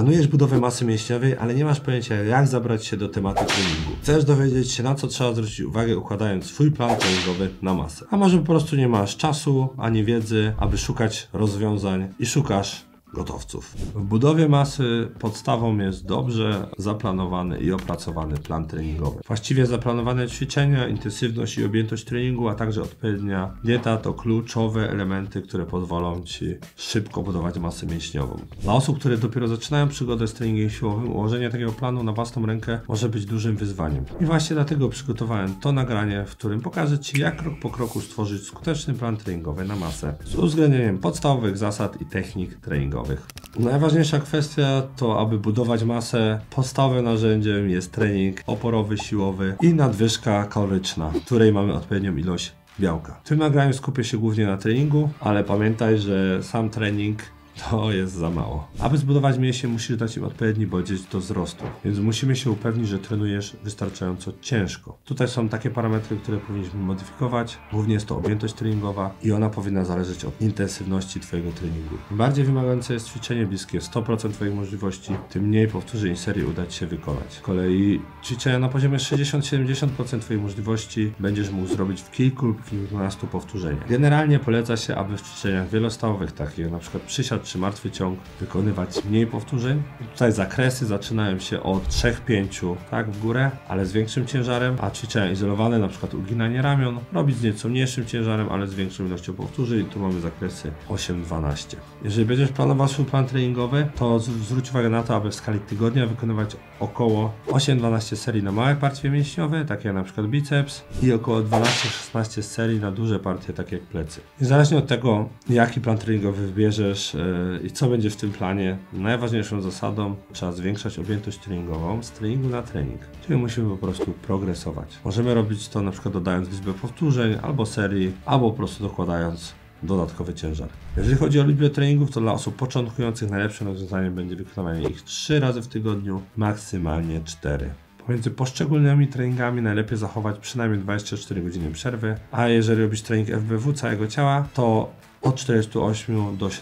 Planujesz budowę masy mięśniowej, ale nie masz pojęcia, jak zabrać się do tematu treningu. Chcesz dowiedzieć się, na co trzeba zwrócić uwagę, układając swój plan treningowy na masę. A może po prostu nie masz czasu ani wiedzy, aby szukać rozwiązań i szukasz gotowców. W budowie masy podstawą jest dobrze zaplanowany i opracowany plan treningowy. Właściwie zaplanowane ćwiczenia, intensywność i objętość treningu, a także odpowiednia dieta to kluczowe elementy, które pozwolą Ci szybko budować masę mięśniową. Dla osób, które dopiero zaczynają przygodę z treningiem siłowym, ułożenie takiego planu na własną rękę może być dużym wyzwaniem. I właśnie dlatego przygotowałem to nagranie, w którym pokażę Ci, jak krok po kroku stworzyć skuteczny plan treningowy na masę z uwzględnieniem podstawowych zasad i technik treningowych. Najważniejsza kwestia to, aby budować masę, podstawowym narzędziem jest trening oporowy, siłowy i nadwyżka kaloryczna, w której mamy odpowiednią ilość białka. W tym nagraniu skupię się głównie na treningu, ale pamiętaj, że sam trening to jest za mało. Aby zbudować mięśnie, musisz dać im odpowiedni bodziec do wzrostu, więc musimy się upewnić, że trenujesz wystarczająco ciężko. Tutaj są takie parametry, które powinniśmy modyfikować. Głównie jest to objętość treningowa i ona powinna zależeć od intensywności Twojego treningu. Im bardziej wymagające jest ćwiczenie, bliskie 100% Twoich możliwości, tym mniej powtórzeń serii uda Ci się wykonać. Z kolei ćwiczenia na poziomie 60-70% Twoich możliwości będziesz mógł zrobić w kilku lub kilkunastu powtórzeniach. Generalnie poleca się, aby w ćwiczeniach wielostawowych, takich jak na przykład przysiad czy martwy ciąg, wykonywać mniej powtórzeń. Tutaj zakresy zaczynają się od 3-5, tak, w górę, ale z większym ciężarem, a ćwiczenia izolowane, na przykład uginanie ramion, robić z nieco mniejszym ciężarem, ale z większą ilością powtórzeń. Tu mamy zakresy 8-12. Jeżeli będziesz planował swój plan treningowy, to zwróć uwagę na to, aby w skali tygodnia wykonywać około 8-12 serii na małe partie mięśniowe, takie jak na przykład biceps, i około 12-16 serii na duże partie, takie jak plecy. Niezależnie od tego, jaki plan treningowy wybierzesz i co będzie w tym planie, najważniejszą zasadą trzeba zwiększać objętość treningową z treningu na trening. Czyli musimy po prostu progresować. Możemy robić to na przykład dodając liczbę powtórzeń albo serii, albo po prostu dokładając dodatkowy ciężar. Jeżeli chodzi o liczbę treningów, to dla osób początkujących najlepszym rozwiązaniem będzie wykonywanie ich 3 razy w tygodniu, maksymalnie 4. Pomiędzy poszczególnymi treningami najlepiej zachować przynajmniej 24 godziny przerwy, a jeżeli robisz trening FBW całego ciała, to od 48 do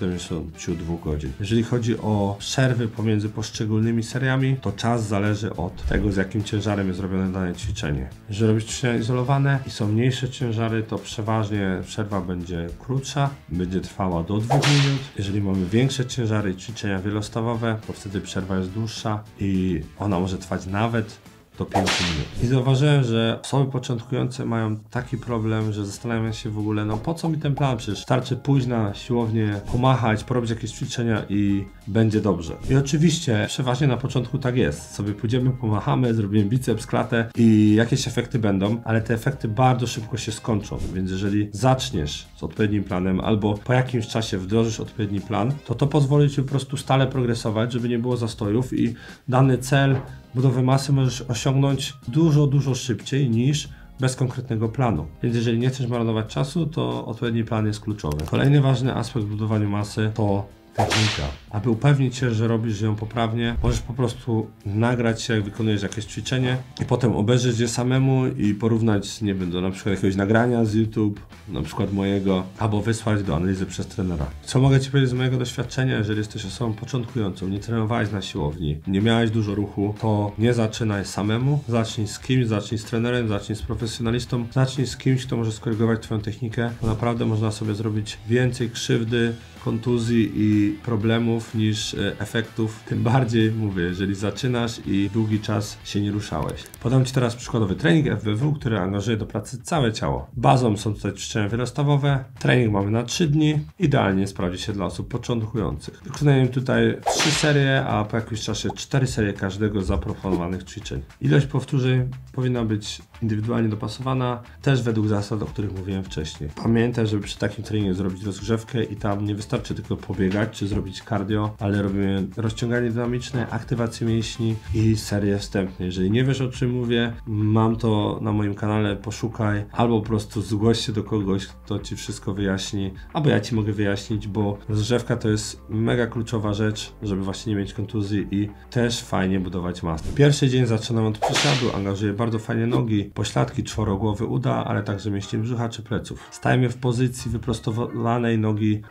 72 godzin. Jeżeli chodzi o przerwy pomiędzy poszczególnymi seriami, to czas zależy od tego, z jakim ciężarem jest robione dane ćwiczenie. Jeżeli robisz ćwiczenia izolowane i są mniejsze ciężary, to przeważnie przerwa będzie krótsza, będzie trwała do 2 minut. Jeżeli mamy większe ciężary i ćwiczenia wielostawowe, to wtedy przerwa jest dłuższa i ona może trwać nawet do 5 minut. I zauważyłem, że osoby początkujące mają taki problem, że zastanawiają się w ogóle, no po co mi ten plan? Przecież starczy pójść na siłownię, pomachać, porobić jakieś ćwiczenia i będzie dobrze. I oczywiście przeważnie na początku tak jest. Sobie pójdziemy, pomachamy, zrobimy biceps, klatę i jakieś efekty będą, ale te efekty bardzo szybko się skończą. Więc jeżeli zaczniesz z odpowiednim planem albo po jakimś czasie wdrożysz odpowiedni plan, to pozwoli Ci po prostu stale progresować, żeby nie było zastojów i dany cel budowy masy możesz osiągnąć dużo szybciej niż bez konkretnego planu. Więc jeżeli nie chcesz marnować czasu, to odpowiedni plan jest kluczowy. Kolejny ważny aspekt w budowaniu masy to technika. Aby upewnić się, że robisz ją poprawnie, możesz po prostu nagrać się, jak wykonujesz jakieś ćwiczenie i potem obejrzeć je samemu i porównać, nie wiem, do na przykład jakiegoś nagrania z YouTube, na przykład mojego, albo wysłać do analizy przez trenera. Co mogę Ci powiedzieć z mojego doświadczenia? Jeżeli jesteś osobą początkującą, nie trenowałeś na siłowni, nie miałeś dużo ruchu, to nie zaczynaj samemu, zacznij z kimś, zacznij z trenerem, zacznij z profesjonalistą, zacznij z kimś, kto może skorygować Twoją technikę, bo naprawdę można sobie zrobić więcej krzywdy, kontuzji i problemów niż efektów. Tym bardziej, mówię, jeżeli zaczynasz i długi czas się nie ruszałeś. Podam Ci teraz przykładowy trening FBW, który angażuje do pracy całe ciało. Bazą są tutaj ćwiczenia wielostawowe. Trening mamy na 3 dni. Idealnie sprawdzi się dla osób początkujących. Wykonujemy tutaj 3 serie, a po jakimś czasie 4 serie każdego z zaproponowanych ćwiczeń. Ilość powtórzeń powinna być indywidualnie dopasowana, też według zasad, o których mówiłem wcześniej. Pamiętaj, żeby przy takim treningu zrobić rozgrzewkę i tam nie wystarczy tylko pobiegać czy zrobić cardio, ale robimy rozciąganie dynamiczne, aktywację mięśni i serię wstępne. Jeżeli nie wiesz, o czym mówię, mam to na moim kanale, poszukaj, albo po prostu zgłoś się do kogoś, kto Ci wszystko wyjaśni, albo ja Ci mogę wyjaśnić, bo rozgrzewka to jest mega kluczowa rzecz, żeby właśnie nie mieć kontuzji i też fajnie budować masę. Pierwszy dzień zaczynam od przysiadu, angażuję bardzo fajnie nogi, pośladki, czworogłowy uda, ale także mięśnie brzucha czy pleców. Stajemy w pozycji wyprostowanej nogi na szerokość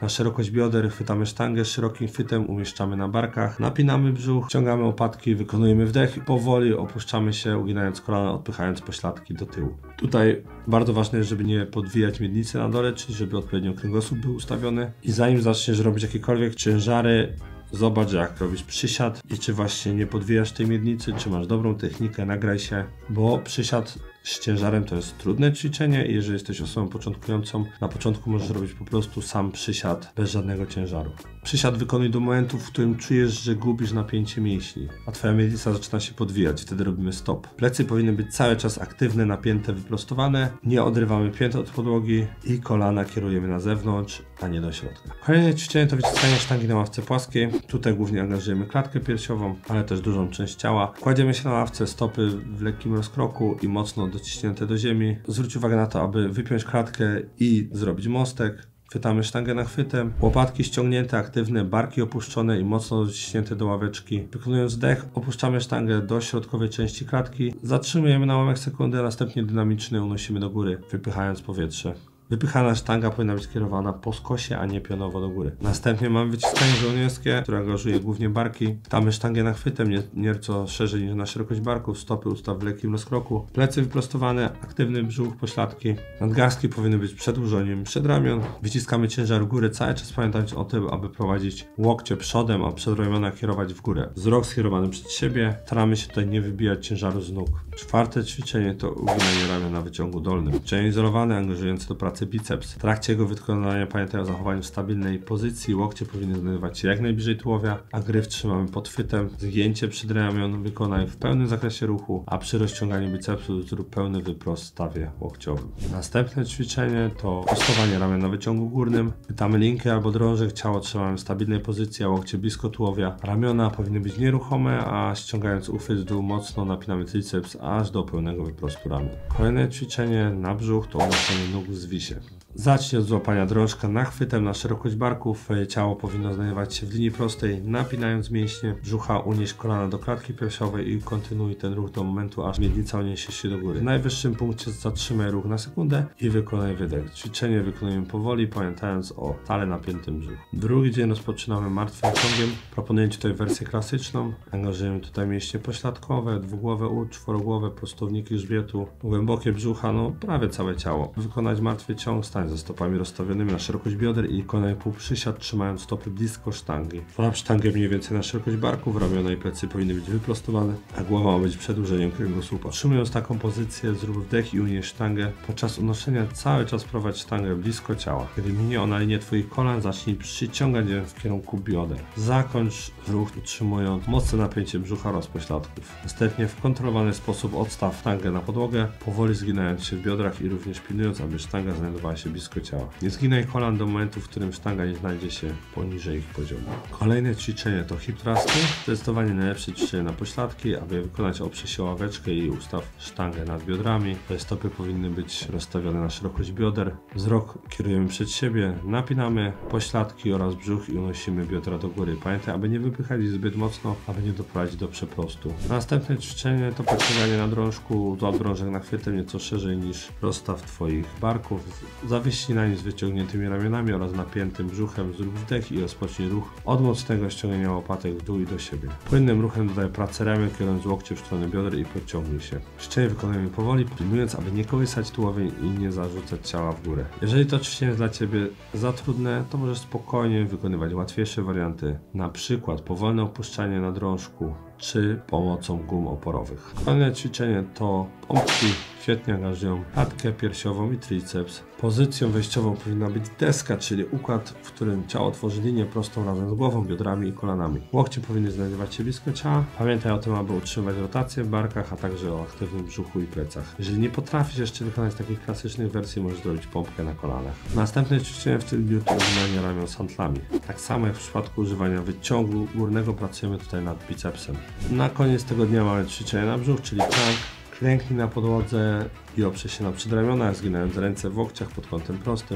szerokość bioder, chwytamy sztangę z szerokim chwytem, umieszczamy na barkach, napinamy brzuch, ściągamy łopatki, wykonujemy wdech i powoli opuszczamy się, uginając kolana, odpychając pośladki do tyłu. Tutaj bardzo ważne jest, żeby nie podwijać miednicy na dole, czyli żeby odpowiednio kręgosłup był ustawiony. I zanim zaczniesz robić jakiekolwiek ciężary, zobacz, jak robisz przysiad i czy właśnie nie podwijasz tej miednicy, czy masz dobrą technikę, nagraj się, bo przysiad z ciężarem to jest trudne ćwiczenie i jeżeli jesteś osobą początkującą, na początku możesz robić po prostu sam przysiad bez żadnego ciężaru. Przysiad wykonuj do momentu, w którym czujesz, że gubisz napięcie mięśni, a twoja miednica zaczyna się podwijać, wtedy robimy stop. Plecy powinny być cały czas aktywne, napięte, wyprostowane, nie odrywamy pięt od podłogi i kolana kierujemy na zewnątrz, a nie do środka. Kolejne ćwiczenie to wyciskanie sztangi na ławce płaskiej. Tutaj głównie angażujemy klatkę piersiową, ale też dużą część ciała. Kładziemy się na ławce, stopy w lekkim rozkroku i mocno dociśnięte do ziemi. Zwróć uwagę na to, aby wypiąć klatkę i zrobić mostek. Chwytamy sztangę nachwytem, łopatki ściągnięte, aktywne, barki opuszczone i mocno dociśnięte do ławeczki. Wykonując wdech, opuszczamy sztangę do środkowej części klatki, zatrzymujemy na ułamek sekundy, a następnie dynamicznie unosimy do góry, wypychając powietrze. Wypychana sztanga powinna być kierowana po skosie, a nie pionowo do góry. Następnie mamy wyciskanie żołnierskie, które angażuje głównie barki. Chwytamy sztangę nachwytem, nieco szerzej niż na szerokość barków, stopy ustaw w lekkim rozkroku, plecy wyprostowane, aktywny brzuch, pośladki. Nadgarstki powinny być przed ułożeniem przedramion. Wyciskamy ciężar w górę, cały czas pamiętać o tym, aby prowadzić łokcie przodem, a przedramiona kierować w górę. Wzrok skierowany przed siebie. Staramy się tutaj nie wybijać ciężaru z nóg. Czwarte ćwiczenie to uginanie ramion na wyciągu dolnym. Ćwiczenie izolowane, angażujące do pracy biceps. W trakcie jego wykonania pamiętaj o zachowaniu stabilnej pozycji, łokcie powinny znajdować się jak najbliżej tułowia, a gryf trzymamy pod chwytem. Zgięcie przedramion wykonaj w pełnym zakresie ruchu, a przy rozciąganiu bicepsu zrób pełny wyprost w stawie łokciowym. Następne ćwiczenie to prostowanie ramion na wyciągu górnym. Chwytamy linkę albo drążek, ciało trzymamy w stabilnej pozycji, a łokcie blisko tułowia. Ramiona powinny być nieruchome, a ściągając uchwyt w dół mocno napinamy triceps aż do pełnego wyprostu ramion. Kolejne ćwiczenie na brzuch to unoszenie nóg w zwisie. Zacznij od złapania drążka nachwytem na szerokość barków. Twoje ciało powinno znajdować się w linii prostej, napinając mięśnie brzucha, unieś kolana do klatki piersiowej i kontynuuj ten ruch do momentu, aż miednica uniesie się do góry. W najwyższym punkcie zatrzymaj ruch na sekundę i wykonaj wydech. Ćwiczenie wykonujemy powoli, pamiętając o stale napiętym brzuchu. Drugi dzień rozpoczynamy martwym ciągiem. Proponuję Ci tutaj wersję klasyczną. Angażujemy tutaj mięśnie pośladkowe, dwugłowe ud, czworogłowe, prostowniki grzbietu, głębokie brzucha, no prawie całe ciało. Wykonać martwy ciąg, stań ze stopami rozstawionymi na szerokość bioder i wykonaj półprzysiad, trzymając stopy blisko sztangi. Złap sztangę mniej więcej na szerokość barków, ramiona i plecy powinny być wyprostowane, a głowa ma być przedłużeniem kręgosłupa. Trzymując taką pozycję, zrób wdech i unieś sztangę. Podczas unoszenia cały czas prowadź sztangę blisko ciała. Kiedy minie ona linię Twoich kolan, zacznij przyciągać ją w kierunku bioder. Zakończ ruch utrzymując mocne napięcie brzucha oraz pośladków. Następnie w kontrolowany sposób odstaw sztangę na podłogę, powoli zginając się w biodrach i również pilnując, aby sztanga znajdowała się blisko ciała. Nie zginaj kolan do momentu, w którym sztanga nie znajdzie się poniżej ich poziomu. Kolejne ćwiczenie to hip thrusty. Zdecydowanie najlepsze ćwiczenie na pośladki. Aby je wykonać, oprze się ławeczkę i ustaw sztangę nad biodrami. Te stopy powinny być rozstawione na szerokość bioder. Wzrok kierujemy przed siebie, napinamy pośladki oraz brzuch i unosimy biodra do góry. Pamiętaj, aby nie wypychać ich zbyt mocno, aby nie doprowadzić do przeprostu. Następne ćwiczenie to podciąganie na drążku, złap drążek nachwytem nieco szerzej niż rozstaw Twoich barków. Zawiśnij na nim z wyciągniętymi ramionami oraz napiętym brzuchem, zrób wdech i rozpocznij ruch od mocnego ściągnięcia łopatek w dół i do siebie. Płynnym ruchem dodaj pracę ramion, kierując łokcie w stronę bioder i podciągnij się. Ćwiczenie wykonujemy powoli, pilnując, aby nie kołysać tułowiem i nie zarzucać ciała w górę. Jeżeli to ćwiczenie jest dla Ciebie za trudne, to możesz spokojnie wykonywać łatwiejsze warianty, na przykład powolne opuszczanie na drążku czy pomocą gum oporowych. Kolejne ćwiczenie to pompki. Świetnie angażują klatkę piersiową i triceps. Pozycją wejściową powinna być deska, czyli układ, w którym ciało tworzy linię prostą razem z głową, biodrami i kolanami. Łokcie powinny znajdować się blisko ciała. Pamiętaj o tym, aby utrzymywać rotację w barkach, a także o aktywnym brzuchu i plecach. Jeżeli nie potrafisz jeszcze wykonać takich klasycznych wersji, możesz zrobić pompkę na kolanach. Następne ćwiczenie w tym dniu to uginanie ramion z hantlami. Tak samo jak w przypadku używania wyciągu górnego, pracujemy tutaj nad bicepsem. Na koniec tego dnia mamy ćwiczenie na brzuch, czyli plank. Klęknij na podłodze i oprze się na przedramionach, zginając ręce w łokciach pod kątem prostym.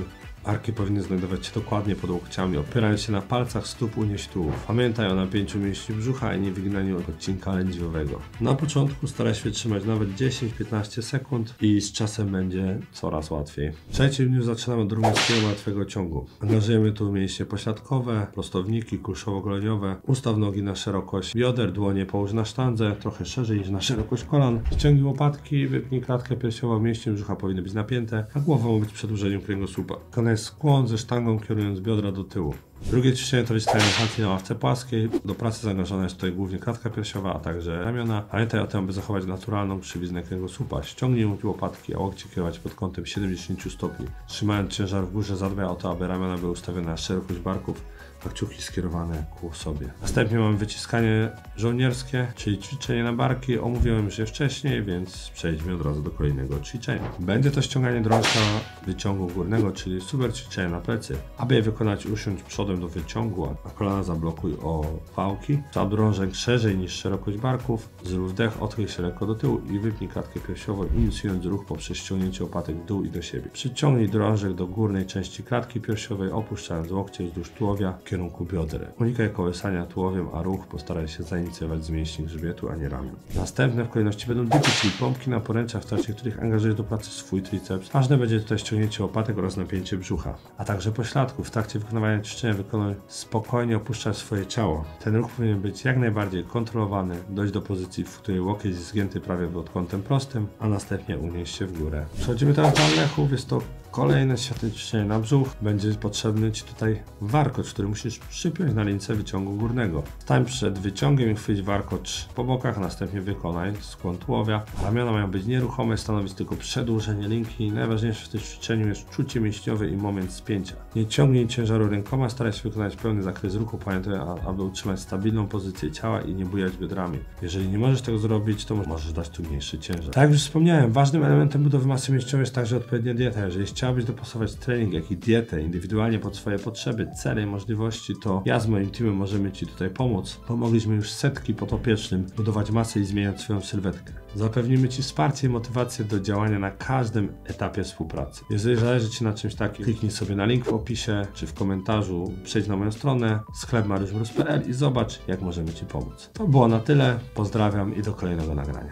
Arki powinny znajdować się dokładnie pod łokciami, opierając się na palcach stóp unieść tułów. Pamiętaj o napięciu mięśni brzucha i nie wyginaniu odcinka lędźwiowego. Na początku staraj się trzymać nawet 10-15 sekund i z czasem będzie coraz łatwiej. W trzecim dniu zaczynamy od rumuńskiego martwego ciągu. Angażujemy tu mięśnie pośladkowe, prostowniki, kulszowo-goleniowe. Ustaw nogi na szerokość bioder, dłonie połóż na sztandze, trochę szerzej niż na szerokość kolan. Ściągnij łopatki, wypnij klatkę piersiową, mięśnie brzucha powinny być napięte, a głowa ma być przedłużeniem kręgosłupa. Wykonaj skłon ze sztangą, kierując biodra do tyłu. Drugie ćwiczenie to wyciskanie harti na ławce płaskiej. Do pracy zaangażowana jest tutaj głównie klatka piersiowa, a także ramiona. Pamiętaj o tym, aby zachować naturalną krzywiznę kręgosłupa. Ściągnij łopatki, a łokcie kierować pod kątem 70 stopni. Trzymając ciężar w górze, zadbaj o to, aby ramiona były ustawione na szerokość barków, a kciuki skierowane ku sobie. Następnie mamy wyciskanie żołnierskie, czyli ćwiczenie na barki. Omówiłem już je wcześniej, więc przejdźmy od razu do kolejnego ćwiczenia. Będzie to ściąganie drążka wyciągu górnego, czyli super ćwiczenie na plecy. Aby je wykonać, usiądź przodem do wyciągu, a kolana zablokuj o wałki. Złap drążek szerzej niż szerokość barków. Zrób wdech, odchyl się lekko do tyłu i wypnij klatkę piersiową, inicjując ruch poprzez ściągnięcie łopatek w dół i do siebie. Przyciągnij drążek do górnej części klatki piersiowej, opuszczając łokcie wzdłuż tułowia w kierunku bioder. Unikaj kołysania tułowiem, a ruch postaraj się zainicjować z mięśni grzbietu, a nie ramion. Następne w kolejności będą dipy, czyli pompki na poręczach, w trakcie których angażujesz do pracy swój triceps. Ważne będzie tutaj ściągnięcie łopatek oraz napięcie brzucha, a także pośladków. W trakcie wykonywania ćwiczenia wykonuj spokojnie, opuszczać swoje ciało. Ten ruch powinien być jak najbardziej kontrolowany, dojść do pozycji, w której łokieć jest zgięty prawie pod kątem prostym, a następnie unieść się w górę. Przechodzimy teraz do oddechów. Jest to kolejne świetne ćwiczenie na brzuch. Będzie potrzebny Ci tutaj warkocz, który musisz przypiąć na lince wyciągu górnego. Stań przed wyciągiem i chwyć warkocz po bokach, następnie wykonaj skłon tułowia. Ramiona mają być nieruchome, stanowić tylko przedłużenie linki. Najważniejsze w tym ćwiczeniu jest czucie mięśniowe i moment spięcia. Nie ciągnij ciężaru rękoma, staraj się wykonać pełny zakres ruchu. Pamiętaj, aby utrzymać stabilną pozycję ciała i nie bujać biodrami. Jeżeli nie możesz tego zrobić, to możesz dać tu mniejszy ciężar. Tak jak już wspomniałem, ważnym elementem budowy masy mięśniowej jest także odpowiednia dieta. Jeżeli chciałbyś dopasować trening, jak i dietę indywidualnie pod swoje potrzeby, cele i możliwości, to ja z moim teamem możemy Ci tutaj pomóc. Pomogliśmy już setki podopiecznym budować masę i zmieniać swoją sylwetkę. Zapewnimy Ci wsparcie i motywację do działania na każdym etapie współpracy. Jeżeli zależy Ci na czymś takim, kliknij sobie na link w opisie czy w komentarzu, przejdź na moją stronę sklepmariuszmróz.pl i zobacz, jak możemy Ci pomóc. To było na tyle. Pozdrawiam i do kolejnego nagrania.